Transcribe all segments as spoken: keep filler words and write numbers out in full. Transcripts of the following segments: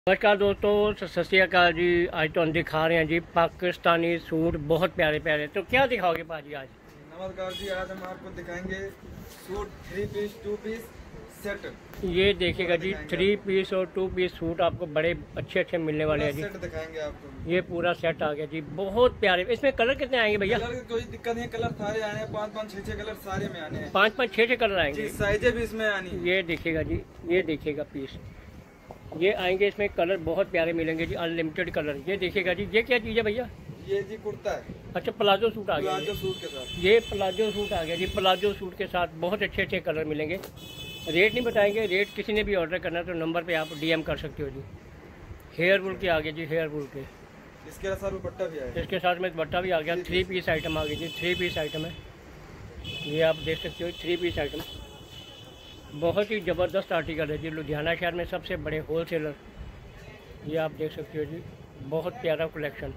नमस्कार दोस्तों, सत श्री अकाल जी। आज तो हम दिखा रहे हैं जी पाकिस्तानी सूट, बहुत प्यारे प्यारे। तो क्या दिखाओगे पाजी आज? नमस्कार जी, आज हम आपको दिखाएंगे suit three piece two piece set. ये देखिएगा जी, थ्री पीस और टू पीस सूट आपको बड़े अच्छे अच्छे मिलने वाले हैं जी। सेट दिखाएंगे आपको। ये पूरा सेट आ गया जी, बहुत प्यारे। इसमें कलर कितने आएंगे भैया? कलर की कोई दिक्कत नहीं, कलर सारे आने हैं, पाँच पाँच छह छह कलर सारे में आने हैं। पाँच पाँच छः छः कलर आएंगे, साइजें भी इसमें आनी है। ये देखिएगा जी, ये देखिएगा पीस, ये आएंगे। इसमें कलर बहुत प्यारे मिलेंगे जी, अनलिमिटेड कलर। ये देखिएगा जी, ये क्या चीज़ है भैया? ये जी कुर्ता है। अच्छा, प्लाजो सूट आ गया। प्लाजो सूट के साथ ये प्लाजो सूट आ गया जी। प्लाजो सूट के साथ बहुत अच्छे अच्छे कलर मिलेंगे। रेट नहीं बताएंगे, रेट किसी ने भी ऑर्डर करना है तो नंबर पे आप डीएम कर सकते हो जी। हेयर वुल के आ गए जी, हेयर वुल के। इसके साथ दुपट्टा भी आया। इसके साथ में दुपट्टा भी आ गया। थ्री पीस आइटम आ गई जी, थ्री पीस आइटम है ये, आप देख सकते हो। थ्री पीस आइटम बहुत ही ज़बरदस्त आर्टिकल है जी। लुधियाना शहर में सबसे बड़े होल सेलर, ये आप देख सकते हो जी। बहुत प्यारा कलेक्शन,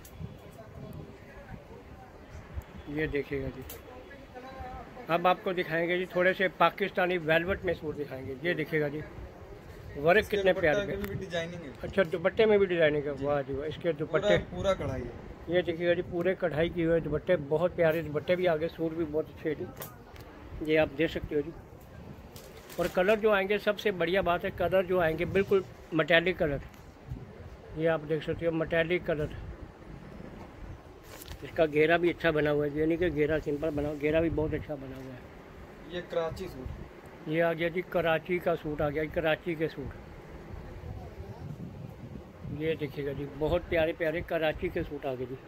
ये देखिएगा जी। अब आपको दिखाएंगे जी थोड़े से पाकिस्तानी वेलवेट में सूट दिखाएंगे। ये देखिएगा जी, वर्क कितने प्यारे प्यारे। डिजाइनिंग है। अच्छा, दुपट्टे में भी डिजाइनिंग है, वाह जी वाह। इसके दुपट्टे पूरा कढ़ाई है। ये देखिएगा जी, पूरे कढ़ाई किए हुए दुपट्टे, बहुत प्यारे दुपट्टे भी आगे। सूट भी बहुत अच्छे हैं जी, ये आप देख सकते हो जी। और कलर जो आएंगे, सबसे बढ़िया बात है, कलर जो आएंगे बिल्कुल मेटालिक कलर। ये आप देख सकते हो, मेटालिक कलर। इसका घेरा भी अच्छा बना हुआ है, ये नहीं कि घेरा सिंपल बना हुआ, घेरा भी बहुत अच्छा बना हुआ है। ये कराची सूट, ये आ गया जी, कराची का सूट आ गया, कराची के सूट। ये देखिएगा जी, बहुत प्यारे प्यारे कराची के सूट आ गए जी।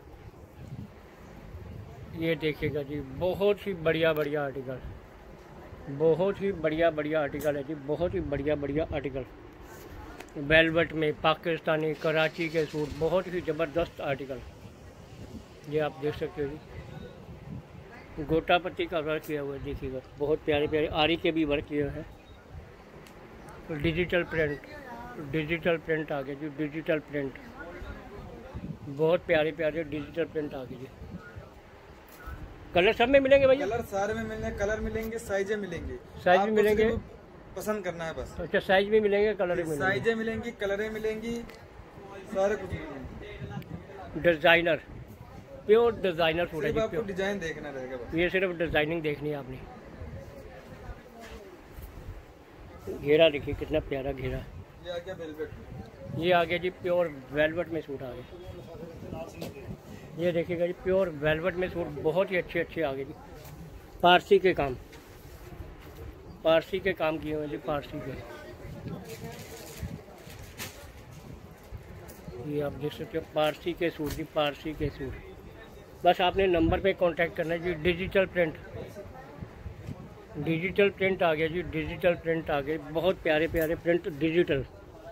ये देखिएगा जी, बहुत ही बढ़िया बढ़िया आर्टिकल, बहुत ही बढ़िया बढ़िया आर्टिकल है जी। बहुत ही बढ़िया बढ़िया आर्टिकल, वेलवेट में पाकिस्तानी कराची के सूट, बहुत ही ज़बरदस्त आर्टिकल। ये आप देख सकते हो जी, गोटा पत्ती का वर्क किया हुआ है, देखिएगा। बहुत प्यारे प्यारे आरी के भी वर्क किया है। डिजिटल प्रिंट, डिजिटल प्रिंट आ गया जी, डिजिटल प्रिंट। बहुत प्यारे प्यारे डिजिटल प्रिंट आ गए जी। कलर सब में मिलेंगे भैया? कलर सारे में मिलेंगे, कलर मिलेंगे, साइजें मिलेंगे। साइज भी मिलेंगे, पसंद करना है बस। अच्छा, साइज भी मिलेंगे, कलर भी मिलेंगे। साइजें मिलेंगी, कलरें मिलेंगी, सारे कुछ मिलेंगे। डिजाइनर, प्योर डिजाइनर सूट है जी। आपको डिजाइन देखना रहेगा बस। ये सिर्फ डिजाइनिंग देखनी है आपने। घेरा देखिए, कितना प्यारा घेरा। ये आ गया वेलवेट। ये आ गया जी, प्योर वेलवेट में सूट आ गए। ये देखिएगा जी, प्योर वेलवेट में सूट, बहुत ही अच्छे अच्छे आ गए जी। पारसी के काम, पारसी के काम किए हुए जी, पारसी के। ये आप देख सकते हो, पारसी के सूट जी, पारसी के सूट। बस आपने नंबर पे कांटेक्ट करना है जी। डिजिटल प्रिंट, डिजिटल प्रिंट आ गया जी, डिजिटल प्रिंट आ गए। बहुत प्यारे प्यारे प्रिंट डिजिटल।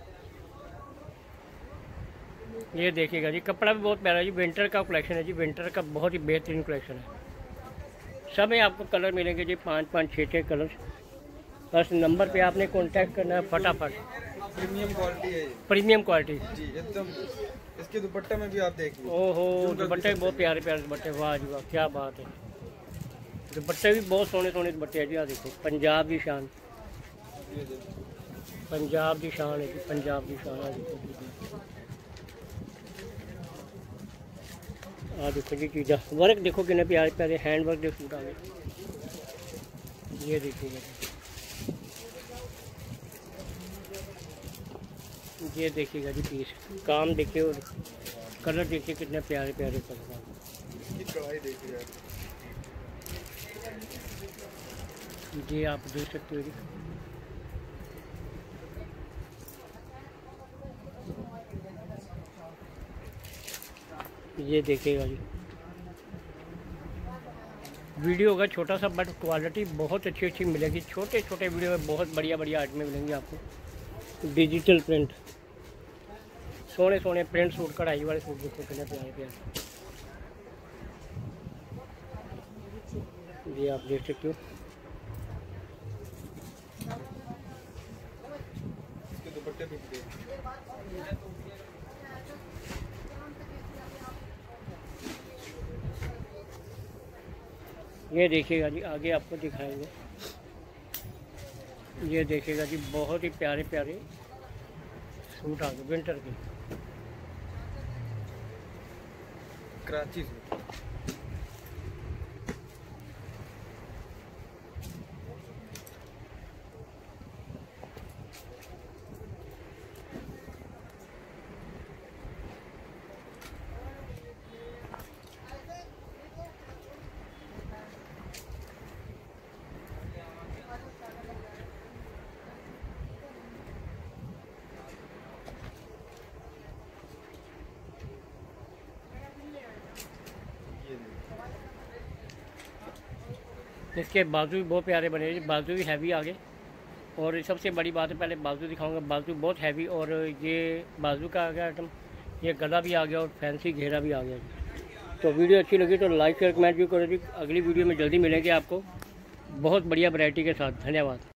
ये देखिएगा जी, कपड़ा भी बहुत प्यारा है जी। विंटर का कलेक्शन है जी, विंटर का बहुत ही बेहतरीन कलेक्शन है। सब में आपको कलर मिलेंगे जी, पाँच पाँच छः छः कलर। बस नंबर पे आपने कांटेक्ट करना है फटाफट। प्रीमियम क्वालिटी है, प्रीमियम क्वालिटी जी एकदम। इसके दुपट्टे में भी आप देखिए, ओहो, दुपट्टे भी बहुत प्यारे प्यारे दुपट्टे, वाह जी वाह, क्या बात है। दुपट्टे भी बहुत सोने सोने दुपट्टे हैं जी। आ देखो, पंजाब की शान, पंजाब की शान है जी, पंजाब की शान। आ देखो, आ देखो जी चीज़ा, वर्क देखो कितने प्यारे प्यारे हैंड वर्क के सूट आ गए। ये देखिएगा, ये देखिएगा जी पीस, काम देखिए और कलर देखिए, कितने प्यारे प्यारे कलर आ गए। कढ़ाई देखिए, ये आप देख सकते हो जी। ये देखिएगा जी, वीडियो होगा छोटा सा, बट क्वालिटी बहुत अच्छी अच्छी मिलेगी। छोटे छोटे वीडियो में बहुत बढ़िया बढ़िया आइटमें मिलेंगी आपको। डिजिटल प्रिंट, सोने सोने प्रिंट सूट, कढ़ाई वाले सूट देखो कितने प्यारे प्यारे। ये आप देख सकते हो, इसके दुपट्टे भी ये देखिएगा जी, आगे आपको दिखाएंगे। ये देखिएगा जी, बहुत ही प्यारे प्यारे सूट आ गए विंटर के। कराची सूट। इसके बाजू भी बहुत प्यारे बने, बाजू भी हैवी आगे। और सबसे बड़ी बात है, पहले बाजू दिखाऊंगा। बाजू बहुत हैवी, और ये बाजू का आ गया आइटम, ये गला भी आ गया और फैंसी घेरा भी आ गया जी। तो वीडियो अच्छी लगी तो लाइक शेयर कमेंट भी करो जी। अगली वीडियो में जल्दी मिलेंगे आपको बहुत बढ़िया वैरायटी के साथ। धन्यवाद।